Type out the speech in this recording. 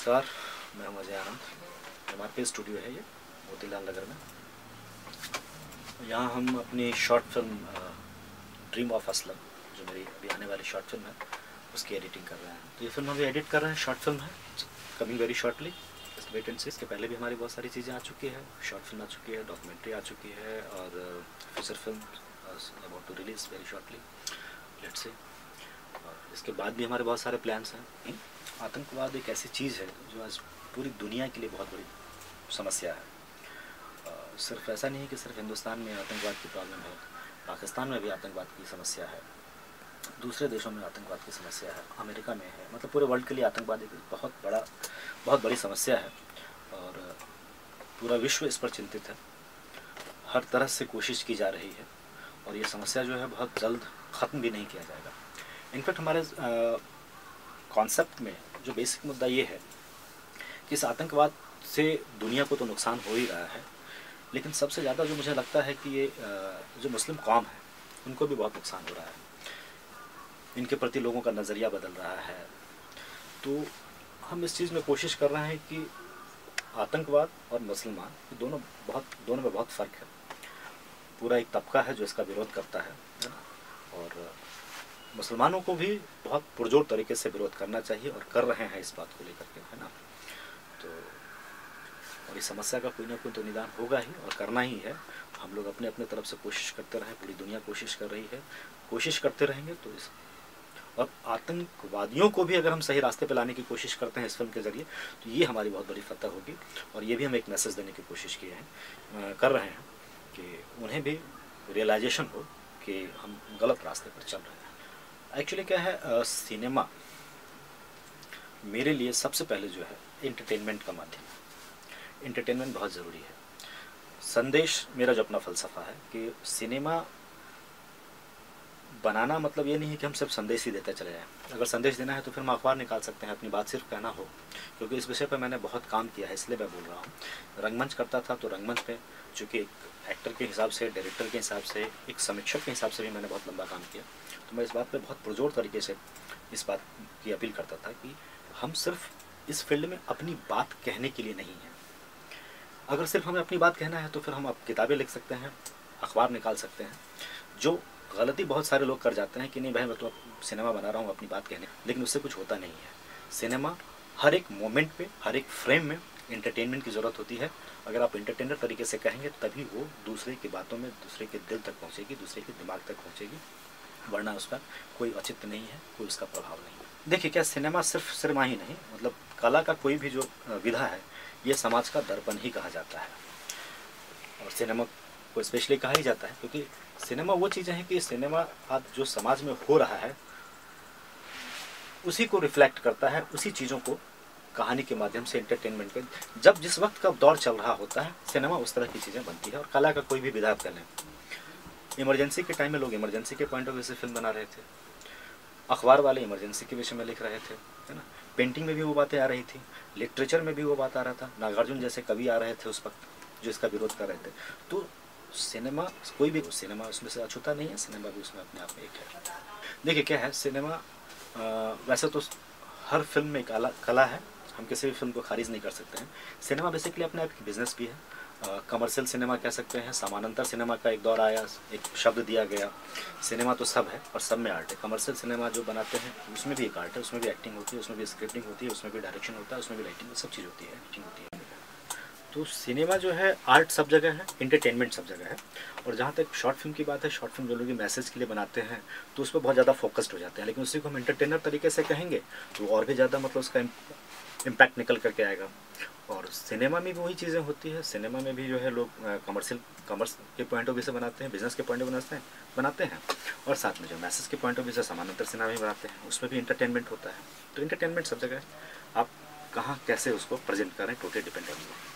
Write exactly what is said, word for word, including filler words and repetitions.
नमस्कार, मैं हूं अजय आनंद। हमारे पे स्टूडियो है ये मोतीलाल नगर में। यहाँ हम अपनी short film dream of Aslam, जो मेरी अभी आने वाली शॉर्ट फिल्म है, उसकी एडिटिंग कर रहे हैं। तो ये फिल्म अभी एडिट कर रहे हैं, शॉर्ट फिल्म है, coming very shortly. Wait and see. इसके पहले भी हमारी बहुत सारी चीज़ें आ चुकी है, शॉर्ट फिल्म आ चुकी है, डॉक्यूमेंट्री आ चुकी है और feature film about to release very shortly, let's say. और इसके बाद भी हमारे बहुत सारे प्लान्स हैं। आतंकवाद एक ऐसी चीज़ है जो आज पूरी दुनिया के लिए बहुत बड़ी समस्या है। uh, सिर्फ ऐसा नहीं है कि सिर्फ हिंदुस्तान में आतंकवाद की प्रॉब्लम है, पाकिस्तान में भी आतंकवाद की समस्या है, दूसरे देशों में आतंकवाद की समस्या है, अमेरिका में है। मतलब पूरे वर्ल्ड के लिए आतंकवाद एक बहुत बड़ा बहुत बड़ी समस्या है और पूरा विश्व इस पर चिंतित है। हर तरह से कोशिश की जा रही है और ये समस्या जो है बहुत जल्द ख़त्म भी नहीं किया जाएगा। इनफैक्ट हमारे कॉन्सेप्ट में जो बेसिक मुद्दा ये है कि इस आतंकवाद से दुनिया को तो नुकसान हो ही रहा है, लेकिन सबसे ज़्यादा जो मुझे लगता है कि ये जो मुस्लिम कौम है उनको भी बहुत नुकसान हो रहा है। इनके प्रति लोगों का नज़रिया बदल रहा है। तो हम इस चीज़ में कोशिश कर रहे हैं कि आतंकवाद और मुसलमान दोनों बहुत दोनों में बहुत फ़र्क है। पूरा एक तबका है जो इसका विरोध करता है, है ना? और मुसलमानों को भी बहुत पुरजोर तरीके से विरोध करना चाहिए और कर रहे हैं इस बात को लेकर के, है ना? तो और इस समस्या का कोई ना कोई तो निदान होगा ही और करना ही है। हम लोग अपने अपने तरफ से कोशिश करते रहें, पूरी दुनिया कोशिश कर रही है, कोशिश करते रहेंगे तो इस और आतंकवादियों को भी अगर हम सही रास्ते पे लाने की कोशिश करते हैं इस फिल्म के ज़रिए, तो ये हमारी बहुत बड़ी फतह होगी। और ये भी हम एक मैसेज देने की कोशिश किए हैं कर रहे हैं कि उन्हें भी रियलाइजेशन हो कि हम गलत रास्ते पर चल रहे हैं। एक्चुअली क्या है, आ, सिनेमा मेरे लिए सबसे पहले जो है एंटरटेनमेंट का माध्यम है। एंटरटेनमेंट बहुत ज़रूरी है। संदेश मेरा जो अपना फ़लसफ़ा है कि सिनेमा बनाना मतलब ये नहीं है कि हम सिर्फ संदेश ही देते चले जाएं। अगर संदेश देना है तो फिर हम अखबार निकाल सकते हैं, अपनी बात सिर्फ कहना हो, क्योंकि इस विषय पर मैंने बहुत काम किया है, इसलिए मैं बोल रहा हूँ। रंगमंच करता था तो रंगमंच पे चूँकि एक एक्टर के हिसाब से, डायरेक्टर के हिसाब से, एक समीक्षक के हिसाब से भी मैंने बहुत लंबा काम किया। तो मैं इस बात पर बहुत पुरजोर तरीके से इस बात की अपील करता था कि हम सिर्फ इस फील्ड में अपनी बात कहने के लिए नहीं हैं। अगर सिर्फ हमें अपनी बात कहना है तो फिर हम अब किताबें लिख सकते हैं, अखबार निकाल सकते हैं। जो गलती बहुत सारे लोग कर जाते हैं कि नहीं भाई मैं तो सिनेमा बना रहा हूँ अपनी बात कहने, लेकिन उससे कुछ होता नहीं है। सिनेमा हर एक मोमेंट पे, हर एक फ्रेम में एंटरटेनमेंट की ज़रूरत होती है। अगर आप एंटरटेनर तरीके से कहेंगे तभी वो दूसरे की बातों में, दूसरे के दिल तक पहुँचेगी, दूसरे के दिमाग तक पहुँचेगी, वरना उसका कोई औचित्य नहीं है, कोई उसका प्रभाव नहीं है। देखिए क्या, सिनेमा सिर्फ सिनेमा ही नहीं, मतलब कला का कोई भी जो विधा है ये समाज का दर्पण ही कहा जाता है। और सिनेमा को स्पेशली कहा ही जाता है क्योंकि सिनेमा वो चीज़ें हैं कि सिनेमा आज जो समाज में हो रहा है उसी को रिफ्लेक्ट करता है, उसी चीज़ों को कहानी के माध्यम से, एंटरटेनमेंट के, जब जिस वक्त का दौर चल रहा होता है सिनेमा उस तरह की चीज़ें बनती है। और कला का कोई भी विधा कर लें, इमरजेंसी के टाइम में लोग इमरजेंसी के पॉइंट ऑफ व्यू से फिल्म बना रहे थे, अखबार वाले इमरजेंसी के विषय में लिख रहे थे, है ना? पेंटिंग में भी वो बातें आ रही थी, लिटरेचर में भी वो बात आ रहा था, नागार्जुन जैसे कवि आ रहे थे उस वक्त जो इसका विरोध कर रहे थे। तो सिनेमा कोई भी सिनेमा उसमें से अछूता नहीं है, सिनेमा भी उसमें अपने आप में एक है। देखिए क्या है, सिनेमा आ, वैसे तो हर फिल्म में एक कला है, हम किसी भी फिल्म को खारिज नहीं कर सकते हैं। सिनेमा बेसिकली अपने आप की बिजनेस भी है। कमर्शियल सिनेमा कह सकते हैं, समानांतर सिनेमा का एक दौर आया, एक शब्द दिया गया। सिनेमा तो सब है और सब में आर्ट है। कमर्शियल सिनेमा जो बनाते हैं उसमें भी एक आर्ट है, उसमें भी एक्टिंग होती है, उसमें भी स्क्रिप्टिंग होती है, उसमें भी डायरेक्शन होता है, उसमें भी लाइटिंग, सब चीज़ होती है, एडिटिंग होती है। तो सिनेमा जो है आर्ट सब जगह है, एंटरटेनमेंट सब जगह है। और जहाँ तक शॉर्ट फिल्म की बात है, शॉर्ट फिल्म जो लोग मैसेज के लिए बनाते हैं तो उस पर बहुत ज़्यादा फोकस्ड हो जाते हैं, लेकिन उसी को हम एंटरटेनर तरीके से कहेंगे तो और भी ज़्यादा मतलब उसका इम्पैक्ट निकल करके आएगा। और सिनेमा में भी वही चीज़ें होती है। सिनेमा में भी जो है लोग कमर्शियल कमर्स के पॉइंट ऑफ व्यू से बनाते हैं, बिजनेस के पॉइंट ऑफ व्यू से बनाते हैं, और साथ में जो मैसेज के पॉइंट ऑफ व्यू से समानांतर सिनेमा भी बनाते हैं, उसमें भी एंटरटेनमेंट होता है। तो एंटरटेनमेंट सब जगह है, आप कहाँ कैसे उसको प्रेजेंट करें, टोटली डिपेंड ऑन यू।